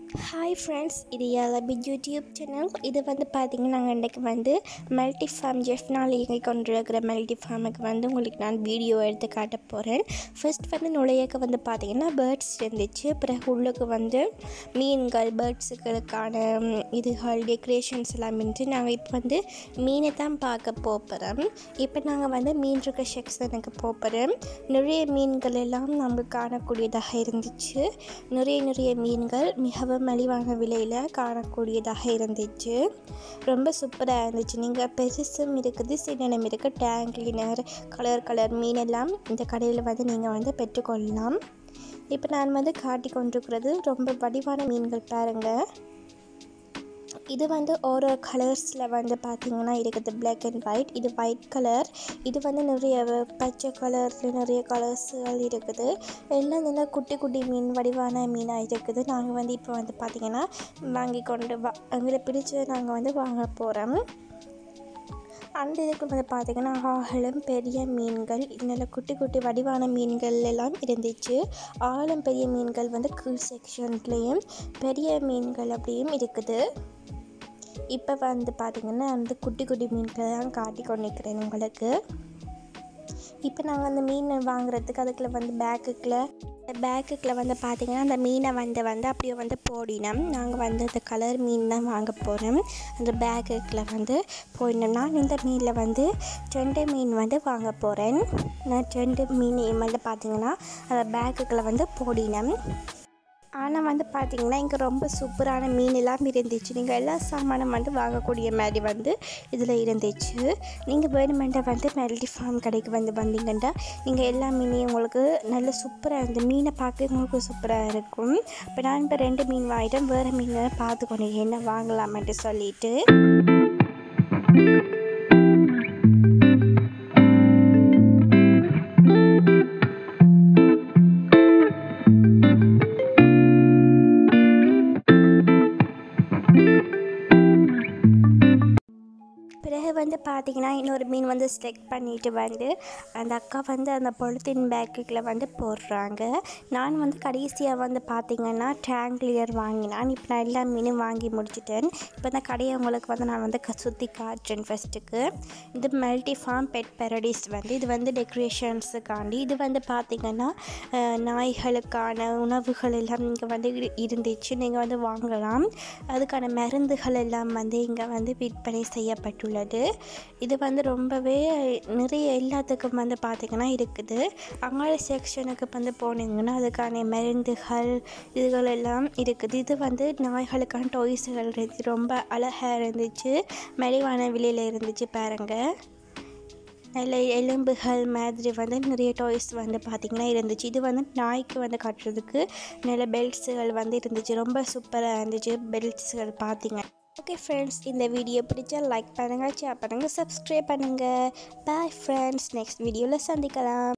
Hi friends, இது Yaal YouTube channel. இது வந்து பாத்தீங்கன்னா நாங்கள் இன்றைக்கு வந்து மல்டி ஃபார்ம் ஜெஃப்னால இயங்கி கொண்டிருக்கிற மல்டி ஃபார்முக்கு வந்து உங்களுக்கு நான் வீடியோ எடுத்து காட்ட போகிறேன். ஃபர்ஸ்ட் வந்து நுழையக்க வந்து பார்த்தீங்கன்னா பேர்ட்ஸ் இருந்துச்சு. பிறகு உள்ளுக்கு வந்து மீன்கள் பேர்ட்ஸுகளுக்கான இதுகள் டெக்கரேஷன்ஸ் எல்லாம் இருந்துச்சு. நாங்கள் இப்போ வந்து மீனை தான் பார்க்க போகிறோம். இப்போ நாங்கள் வந்து மீன் இருக்க செக்ஷனுக்கு போகிறோம். நிறைய மீன்கள் எல்லாம் நம்ம காணக்கூடியதாக இருந்துச்சு. நிறைய மீன்கள் மிகவும் மலிவான விலையில் காணக்கூடியதாக இருந்துச்சு. ரொம்ப சூப்பராக இருந்துச்சு. நீங்கள் பெருசும் இருக்குது, சின்னனும் இருக்குது. டேங்க் கிளீனர், கலர் மீனெல்லாம் இந்த கடையில் வந்து நீங்கள் வந்து பெற்றுக்கொள்ளலாம். இப்போ நான் வந்து காட்டி கொண்டிருக்கிறது ரொம்ப வடிவான மீன்கள் பாருங்கள். இது வந்து ஒரு கலர்ஸில் வந்து பார்த்திங்கன்னா இருக்குது பிளாக் அண்ட் ஒயிட். இது ஒயிட் கலர். இது வந்து நிறைய பச்சை கலரில் நிறைய கலர்ஸுகள் இருக்குது. எல்லாம் நல்லா குட்டி மீன் வடிவான மீனாக இருக்குது. நாங்கள் வந்து இப்போ வந்து பார்த்திங்கன்னா வாங்கி கொண்டு எங்களை பிடிச்சதை நாங்கள் வந்து வாங்க போகிறோம். அந்த இதுக்கு வந்து பார்த்திங்கன்னா ஆழம் பெரிய மீன்கள், நல்ல குட்டி வடிவான மீன்கள் எல்லாம் இருந்துச்சு. ஆழம் பெரிய மீன்கள் வந்து கீழ் செக்ஷன்லேயும் பெரிய மீன்கள் அப்படியும் இருக்குது. இப்போ வந்து பார்த்திங்கன்னா அந்த குட்டி மீன்களை தான் காட்டி கொண்டிருக்கிறேன் உங்களுக்கு. இப்போ நாங்கள் அந்த மீனை வாங்குறதுக்கு அதுக்குள்ள வந்து பேக்குக்குள்ள வந்து பார்த்திங்கன்னா அந்த மீனை வந்து அப்படியே வந்து போடினோம். நாங்கள் வந்து அந்த கலர் மீன் தான் வாங்க போகிறோம். அந்த பேக்குக்குள்ள வந்து போயினோம்னா இந்த மீனில் வந்து 2 மீன் வந்து வாங்க போகிறேன். நான் 2 மீன் வந்து பார்த்திங்கன்னா அந்த பேக்குக்குள்ள வந்து போடினோம். ஆனால் வந்து பார்த்திங்கன்னா இங்கே ரொம்ப சூப்பரான மீன் எல்லாம் இருந்துச்சு. நீங்கள் எல்லா சாமானும் வந்து வாங்கக்கூடிய மாதிரி வந்து இதில் இருந்துச்சு. நீங்கள் வேணுமெண்டா வந்து மல்டி ஃபார்ம் கடைக்கு வந்து வந்தீங்கன்னா நீங்கள் எல்லா மீனையும் உங்களுக்கு நல்ல சூப்பராக இருந்த மீனை பார்க்க உங்களுக்கு சூப்பராக இருக்கும். இப்போ நான் இப்போ 2 மீன் வாங்கிட்டேன். வேறு மீன் பார்த்து கொண்டு என்ன வாங்கலாமென்ட்டு சொல்லிட்டு பிறகு வந்து பார்த்திங்கன்னா இன்னொரு மீன் வந்து செலக்ட் பண்ணிவிட்டு வந்து அந்த அக்கா வந்து அந்த பொலித்தீன் பேக்குக்குள்ள வந்து போடுறாங்க. நான் வந்து கடைசியாக வந்து பார்த்திங்கன்னா டேங்க் கிளியர் வாங்கினேன். இப்போ நான் எல்லா மீனும் வாங்கி முடிச்சிட்டேன். இப்போ இந்த கடையை உங்களுக்கு வந்து நான் வந்து சுற்றி காட்டுறேன். ஃபஸ்ட்டுக்கு இது மல்டி ஃபார்ம் பெட் பரடைஸ் வந்து இது வந்து டெக்கரேஷன்ஸுக்காண்டி. இது வந்து பார்த்திங்கன்னா நாய்களுக்கான உணவுகள் எல்லாம் இங்கே வந்து இருந்துச்சு. நீங்கள் வந்து வாங்கலாம். அதுக்கான மருந்துகள் எல்லாம் வந்து இங்கே வந்து விற்பனை செய்யப்பட்டுள்ளது. இது வந்து ரொம்பவே நிறைய எல்லாத்துக்கும் வந்து பார்த்திங்கன்னா இருக்குது. அங்காள செக்ஷனுக்கு வந்து போனீங்கன்னா அதுக்கான மருந்துகள் இதுகள் எல்லாம் இருக்குது. இது வந்து நாய்களுக்கான டாய்ஸுகள் இருந்துச்சு. ரொம்ப அழகாக இருந்துச்சு. மலிவான விலையில் இருந்துச்சு பாருங்கள். நல்ல எலும்புகள் மாதிரி வந்து நிறைய டாய்ஸ் வந்து பார்த்திங்கன்னா இருந்துச்சு. இது வந்து நாய்க்கு வந்து கட்டுறதுக்கு நல்ல பெல்ட்ஸுகள் வந்து இருந்துச்சு. ரொம்ப சூப்பராக இருந்துச்சு பெல்ட்ஸுகள் பார்த்திங்க. ஓகே ஃப்ரெண்ட்ஸ், இந்த வீடியோ பிடிச்சா லைக் பண்ணுங்கள், ஷேர் பண்ணுங்கள், சப்ஸ்கிரைப் பண்ணுங்கள். பாய் ஃப்ரெண்ட்ஸ், நெக்ஸ்ட் வீடியோவில் சந்திக்கலாம்.